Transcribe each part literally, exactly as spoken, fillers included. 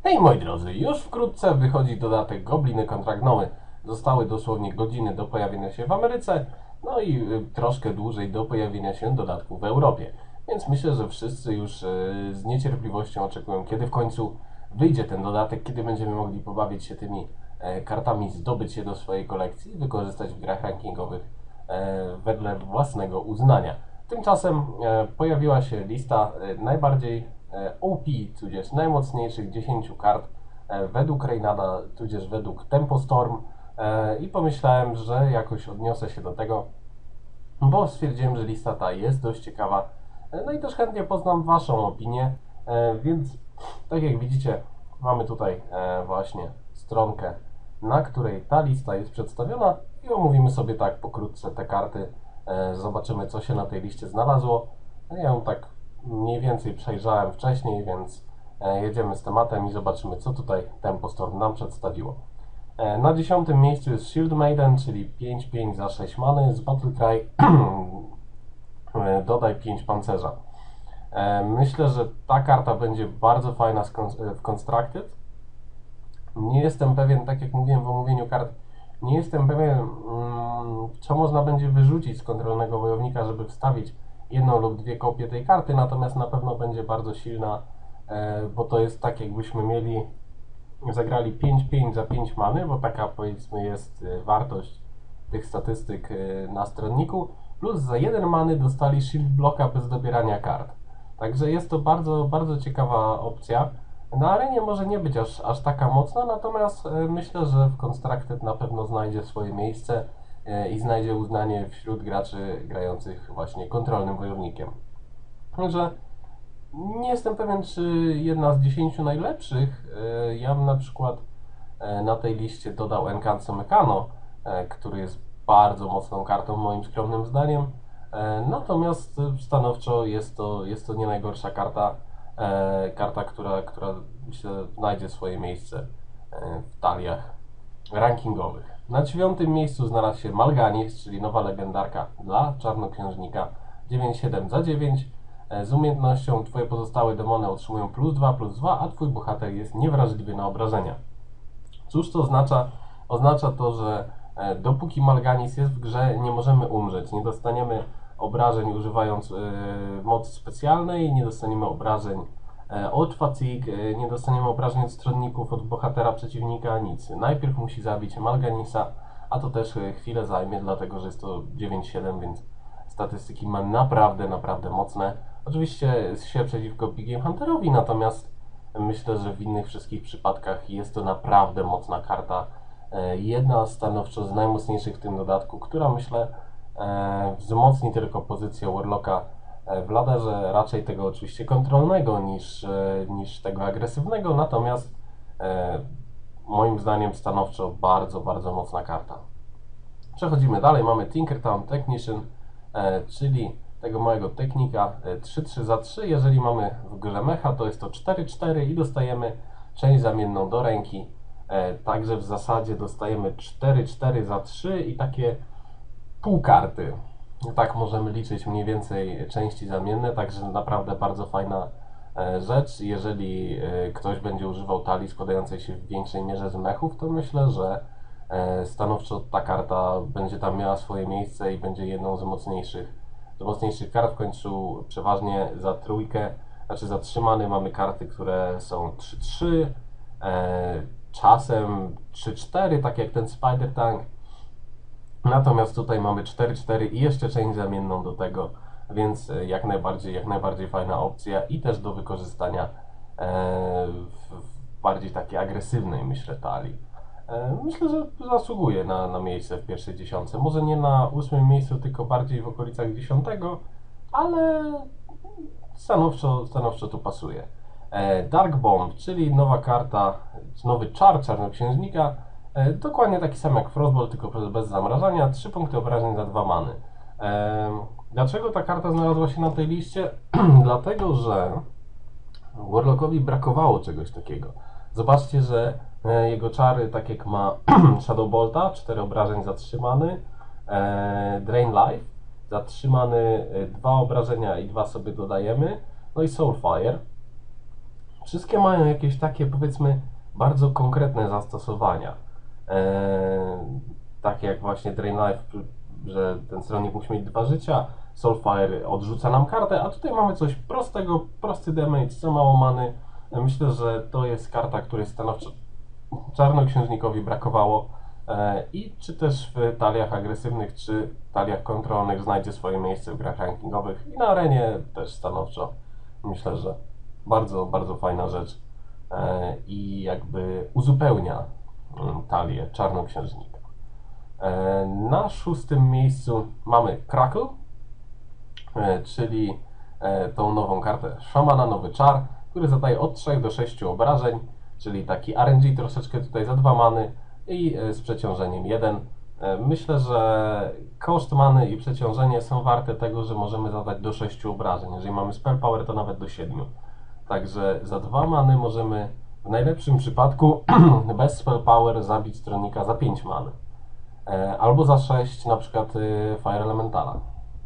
Hej moi drodzy, już wkrótce wychodzi dodatek Gobliny Kontrakt Nowy. Zostały dosłownie godziny do pojawienia się w Ameryce, no i y, troszkę dłużej do pojawienia się dodatku w Europie. Więc myślę, że wszyscy już y, z niecierpliwością oczekują, kiedy w końcu wyjdzie ten dodatek, kiedy będziemy mogli pobawić się tymi e, kartami, zdobyć je do swojej kolekcji i wykorzystać w grach rankingowych e, wedle własnego uznania. Tymczasem e, pojawiła się lista e, najbardziej e, O P, tudzież najmocniejszych dziesięciu kart e, według Reynada, tudzież według Tempostorm e, i pomyślałem, że jakoś odniosę się do tego, bo stwierdziłem, że lista ta jest dość ciekawa, e, no i też chętnie poznam Waszą opinię, e, więc tak jak widzicie, mamy tutaj e, właśnie stronkę, na której ta lista jest przedstawiona i omówimy sobie tak pokrótce te karty. E, zobaczymy, co się na tej liście znalazło. Ja ją tak mniej więcej przejrzałem wcześniej, więc e, jedziemy z tematem i zobaczymy, co tutaj Tempostorm nam przedstawiło. E, na dziesiątym miejscu jest Shield Maiden, czyli pięć pięć za sześć many z Battle Cry. e, dodaj pięć pancerza. E, myślę, że ta karta będzie bardzo fajna w Constructed. Nie jestem pewien, tak jak mówiłem w omówieniu kart, nie jestem pewien, mm, co można będzie wyrzucić z kontrolnego wojownika, żeby wstawić jedną lub dwie kopie tej karty, natomiast na pewno będzie bardzo silna, e, bo to jest tak, jakbyśmy mieli, zagrali pięć pięć za pięć many, bo taka powiedzmy jest e, wartość tych statystyk e, na stronniku, plus za jeden many dostali shield blocka bez dobierania kart. Także jest to bardzo, bardzo ciekawa opcja. Na arenie może nie być aż, aż taka mocna, natomiast e, myślę, że w Constructed na pewno znajdzie swoje miejsce e, i znajdzie uznanie wśród graczy grających właśnie kontrolnym wojownikiem. Także nie jestem pewien, czy jedna z dziesięciu najlepszych. E, ja bym na przykład e, na tej liście dodał Encanto Mecano, e, który jest bardzo mocną kartą moim skromnym zdaniem. E, natomiast stanowczo jest to, jest to nie najgorsza karta. E, karta, która, która myślę znajdzie swoje miejsce e, w taliach rankingowych. Na dziewiątym miejscu znalazł się Mal'Ganis, czyli nowa legendarka dla Czarnoksiężnika dziewięć siedem za dziewięć. E, z umiejętnością Twoje pozostałe demony otrzymują plus dwa, plus dwa, a Twój bohater jest niewrażliwy na obrażenia. Cóż to oznacza? Oznacza to, że e, dopóki Mal'Ganis jest w grze, nie możemy umrzeć, nie dostaniemy obrażeń używając y, mocy specjalnej, nie dostaniemy obrażeń y, od fatigue, y, nie dostaniemy obrażeń od stronników, od bohatera przeciwnika, nic. Najpierw musi zabić Mal'Ganisa, a to też y, chwilę zajmie, dlatego że jest to dziewięć siedem, więc statystyki ma naprawdę, naprawdę mocne. Oczywiście się przeciwko Big Game Hunterowi, natomiast myślę, że w innych wszystkich przypadkach jest to naprawdę mocna karta. Y, jedna stanowczo z najmocniejszych w tym dodatku, która myślę E, wzmocni tylko pozycję Warlocka w laderze, raczej tego oczywiście kontrolnego niż, e, niż tego agresywnego, natomiast e, moim zdaniem stanowczo bardzo, bardzo mocna karta. Przechodzimy dalej, mamy Tinkertown Technician, e, czyli tego małego technika e, trzy trzy za trzy, jeżeli mamy w grze mecha, to jest to cztery cztery i dostajemy część zamienną do ręki, e, także w zasadzie dostajemy cztery cztery za trzy i takie pół karty. Tak możemy liczyć mniej więcej części zamienne, także naprawdę bardzo fajna e, rzecz. Jeżeli e, ktoś będzie używał talii składającej się w większej mierze z mechów, to myślę, że e, stanowczo ta karta będzie tam miała swoje miejsce i będzie jedną z mocniejszych, z mocniejszych kart. W końcu przeważnie za trójkę, znaczy za trzy many mamy karty, które są trzy trzy, e, czasem trzy cztery, tak jak ten Spider Tank. Natomiast tutaj mamy cztery cztery i jeszcze część zamienną do tego, więc jak najbardziej, jak najbardziej fajna opcja i też do wykorzystania e, w bardziej takiej agresywnej, myślę, talii. E, myślę, że zasługuje na, na miejsce w pierwszej dziesiątce. Może nie na ósmym miejscu, tylko bardziej w okolicach dziesiątego, ale stanowczo, stanowczo tu pasuje. E, Dark Bomb, czyli nowa karta, nowy czar Czarnoksiężnika. E, dokładnie taki sam jak Frostbolt, tylko bez zamrażania. trzy punkty obrażeń za dwa many. E, dlaczego ta karta znalazła się na tej liście? Dlatego, że Warlockowi brakowało czegoś takiego. Zobaczcie, że e, jego czary, tak jak ma Shadowbolta, cztery obrażeń za trzy many, e, Drain Life za trzy many, dwa obrażenia i dwa sobie dodajemy, no i Soulfire. Wszystkie mają jakieś takie, powiedzmy, bardzo konkretne zastosowania. Eee, takie jak właśnie Drain Life, że ten stronnik musi mieć dwa życia, Soulfire odrzuca nam kartę, a tutaj mamy coś prostego, prosty damage, co mało many. Myślę, że to jest karta, której stanowczo czarnoksiężnikowi brakowało e, i czy też w taliach agresywnych, czy taliach kontrolnych znajdzie swoje miejsce w grach rankingowych i na arenie też stanowczo. Myślę, że bardzo, bardzo fajna rzecz e, i jakby uzupełnia mm, talię czarnoksiężnika. E, na szóstym miejscu mamy Crackle, e, czyli e, tą nową kartę szamana, nowy czar, który zadaje od trzech do sześciu obrażeń, czyli taki R N G troszeczkę tutaj za dwa many i e, z przeciążeniem jeden. E, myślę, że koszt many i przeciążenie są warte tego, że możemy zadać do sześciu obrażeń. Jeżeli mamy spell power, to nawet do siedmiu. Także za dwa many możemy w najlepszym przypadku bez spell power zabić stronnika za pięć many. E, albo za sześć na przykład y, Fire Elementala.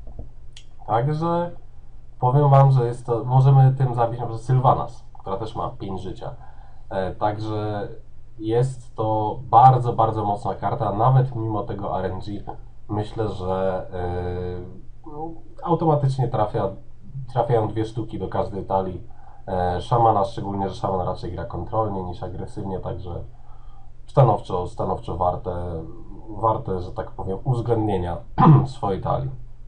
Także powiem Wam, że jest to, możemy tym zabić na przykład Sylvanas, która też ma pięć życia. E, także jest to bardzo, bardzo mocna karta, nawet mimo tego R N G. Myślę, że e, no, automatycznie trafia, trafiają dwie sztuki do każdej talii. E, szamana, szczególnie, że szaman raczej gra kontrolnie niż agresywnie, także stanowczo, stanowczo warte, warte, że tak powiem, uwzględnienia swojej talii.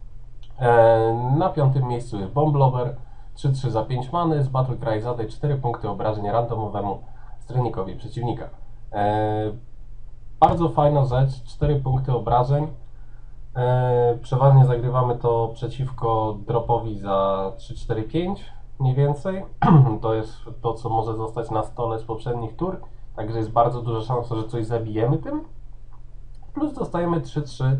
E, na piątym miejscu jest Bomb Lover, trzy trzy za pięć many, z Battle Cry zadaj cztery punkty obrażeń randomowemu stronikowi przeciwnika. E, bardzo fajna rzecz, cztery punkty obrażeń. E, przeważnie zagrywamy to przeciwko dropowi za trzy cztery pięć mniej więcej. To jest to, co może zostać na stole z poprzednich tur, także jest bardzo duża szansa, że coś zabijemy tym. Plus dostajemy trzy trzy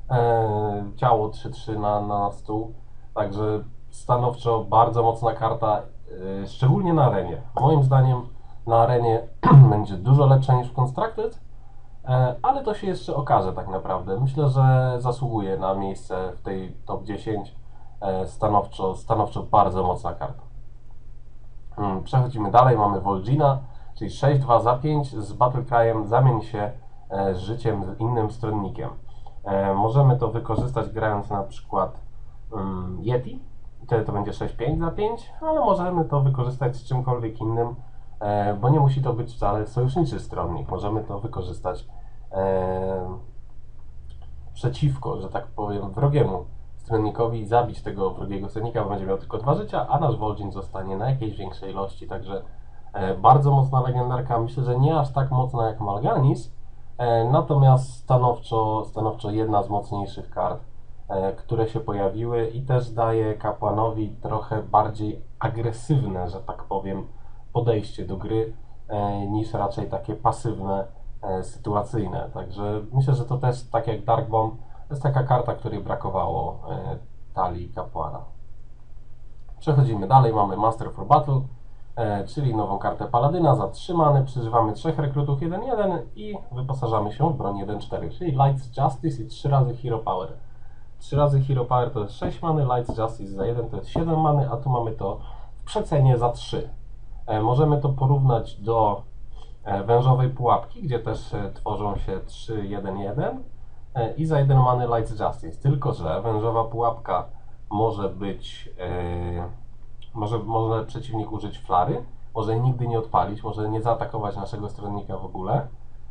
e, ciało trzy trzy na, na stół, także stanowczo bardzo mocna karta, e, szczególnie na arenie. Moim zdaniem na arenie będzie dużo lepsza niż w Constructed, e, ale to się jeszcze okaże tak naprawdę. Myślę, że zasługuje na miejsce w tej top dziesięć, e, stanowczo, stanowczo bardzo mocna karta. Hmm, przechodzimy dalej, mamy Vol'jina, czyli sześć dwa za pięć z Battle Cry'em zamień się z życiem z innym stronnikiem. E, możemy to wykorzystać grając na przykład um, Yeti, wtedy to będzie sześć pięć za pięć, ale możemy to wykorzystać z czymkolwiek innym, e, bo nie musi to być wcale sojuszniczy stronnik. Możemy to wykorzystać e, przeciwko, że tak powiem, wrogiemu stronnikowi i zabić tego wrogiego stronnika, bo będzie miał tylko dwa życia, a nasz Vol'jin zostanie na jakiejś większej ilości, także e, bardzo mocna legendarka, myślę, że nie aż tak mocna jak Mal'Ganis, natomiast stanowczo, stanowczo jedna z mocniejszych kart, które się pojawiły i też daje kapłanowi trochę bardziej agresywne, że tak powiem, podejście do gry niż raczej takie pasywne, sytuacyjne. Także myślę, że to też, tak jak Dark Bomb, to jest taka karta, której brakowało talii kapłana. Przechodzimy dalej, mamy Master for Battle, E, czyli nową kartę Paladyna za trzy many, przeżywamy trzech rekrutów jeden jeden i wyposażamy się w broń jeden cztery, czyli Lights Justice i trzy razy Hero Power. trzy razy Hero Power to jest sześć many, Lights Justice za jeden to jest siedem many, a tu mamy to w przecenie za trzy. E, możemy to porównać do e, wężowej pułapki, gdzie też e, tworzą się trzy jeden jeden e, i za jeden many Lights Justice, tylko że wężowa pułapka może być... E, Może, może przeciwnik użyć flary, może nigdy nie odpalić, może nie zaatakować naszego stronnika w ogóle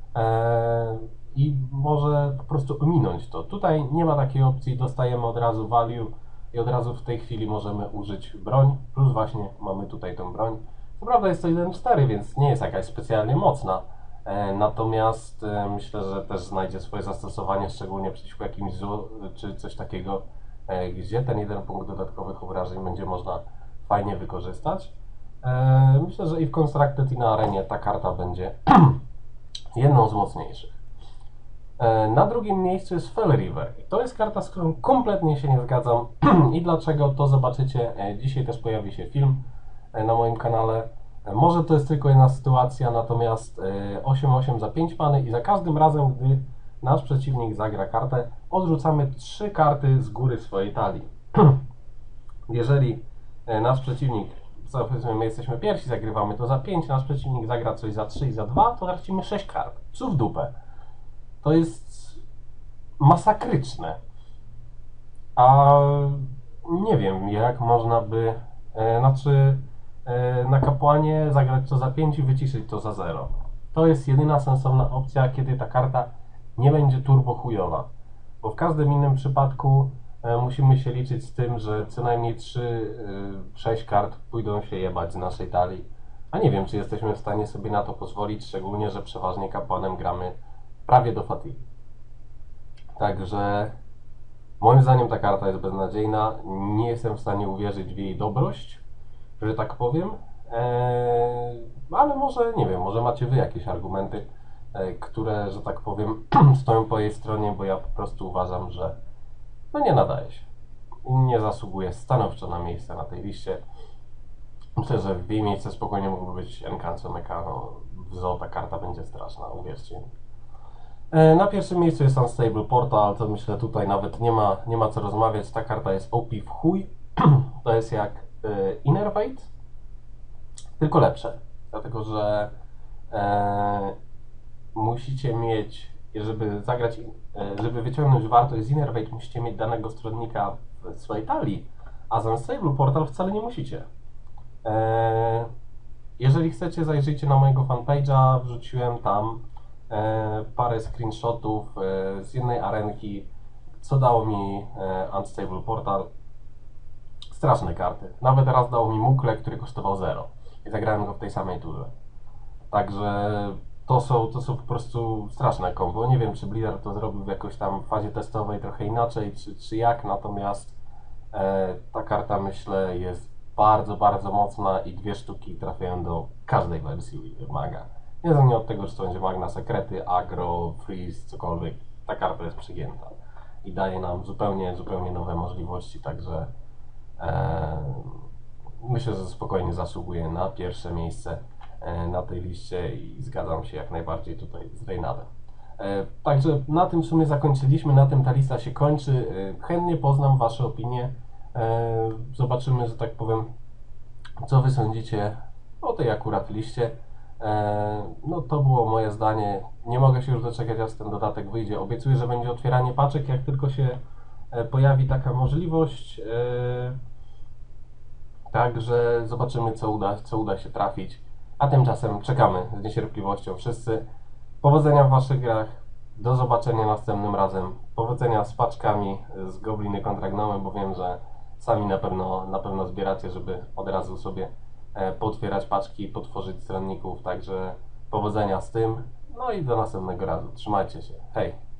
eee, i może po prostu ominąć to. Tutaj nie ma takiej opcji, dostajemy od razu value i od razu w tej chwili możemy użyć broń, plus właśnie mamy tutaj tą broń. Co prawda jest to jeden cztery, więc nie jest jakaś specjalnie mocna, eee, natomiast e, myślę, że też znajdzie swoje zastosowanie, szczególnie przeciwko jakimś zło, czy coś takiego, e, gdzie ten jeden punkt dodatkowych obrażeń będzie można fajnie wykorzystać. Eee, myślę, że i w Constructed i na arenie ta karta będzie jedną z mocniejszych. Eee, na drugim miejscu jest Fell River. To jest karta, z którą kompletnie się nie zgadzam i dlaczego, to zobaczycie. Eee, dzisiaj też pojawi się film e, na moim kanale. E, może to jest tylko jedna sytuacja, natomiast e, osiem osiem za pięć many i za każdym razem, gdy nasz przeciwnik zagra kartę, odrzucamy trzy karty z góry swojej talii. Jeżeli nasz przeciwnik co, powiedzmy, my jesteśmy pierwsi, zagrywamy to za pięć, nasz przeciwnik zagra coś za trzy i za dwa, to tracimy sześć kart. Psu w dupę. To jest masakryczne. A nie wiem, jak można by, e, znaczy e, na kapłanie zagrać to za pięć i wyciszyć to za zero. To jest jedyna sensowna opcja, kiedy ta karta nie będzie turbo chujowa. Bo w każdym innym przypadku e, musimy się liczyć z tym, że co najmniej trzy sześć kart pójdą się jebać z naszej talii. A nie wiem, czy jesteśmy w stanie sobie na to pozwolić, szczególnie, że przeważnie kapłanem gramy prawie do fatigue. Także moim zdaniem ta karta jest beznadziejna. Nie jestem w stanie uwierzyć w jej dobroć, że tak powiem. Eee, ale może, nie wiem, może macie wy jakieś argumenty, e, które, że tak powiem, stoją po jej stronie, bo ja po prostu uważam, że no nie nadaje się. Nie zasługuje stanowczo na miejsce na tej liście. Myślę, że w jej miejsce spokojnie mógłby być Encanto Mecano. W zoo ta karta będzie straszna, uwierzcie mi. Na pierwszym miejscu jest Unstable Portal, to myślę tutaj nawet nie ma, nie ma co rozmawiać, ta karta jest O P w chuj, to jest jak y, Innervate, tylko lepsze, dlatego że e, musicie mieć, żeby zagrać, e, żeby wyciągnąć wartość z Innervate, musicie mieć danego stronnika w swojej talii, a z Unstable Portal wcale nie musicie. E, jeżeli chcecie, zajrzyjcie na mojego fanpage'a, wrzuciłem tam E, parę screenshotów e, z jednej arenki, co dało mi e, Unstable Portal. Straszne karty. Nawet raz dało mi Mukle, który kosztował zero. I zagrałem go w tej samej turze. Także to są, to są po prostu straszne kombo. Nie wiem, czy Blizzard to zrobił w jakoś tam fazie testowej trochę inaczej, czy, czy jak. Natomiast e, ta karta, myślę, jest bardzo, bardzo mocna i dwie sztuki trafiają do każdej wersji maga. Niezależnie od tego, czy to będzie Magna Sekrety, Agro, Freeze, cokolwiek, ta karta jest przygięta i daje nam zupełnie, zupełnie nowe możliwości, także e, myślę, że spokojnie zasługuje na pierwsze miejsce e, na tej liście i zgadzam się jak najbardziej tutaj z Reynadem. E, także na tym w sumie zakończyliśmy, na tym ta lista się kończy. E, chętnie poznam Wasze opinie, e, zobaczymy, że tak powiem, co Wy sądzicie o tej akurat liście. No to było moje zdanie. Nie mogę się już doczekać, aż ten dodatek wyjdzie. Obiecuję, że będzie otwieranie paczek, jak tylko się pojawi taka możliwość. Także zobaczymy, co uda, co uda się trafić. A tymczasem czekamy z niecierpliwością wszyscy. Powodzenia w Waszych grach. Do zobaczenia następnym razem. Powodzenia z paczkami z Gobliny kontra Gnomy, bo wiem, że sami na pewno, na pewno zbieracie, żeby od razu sobie potwierać paczki, potworzyć stronników, także powodzenia z tym, no i do następnego razu. Trzymajcie się. Hej!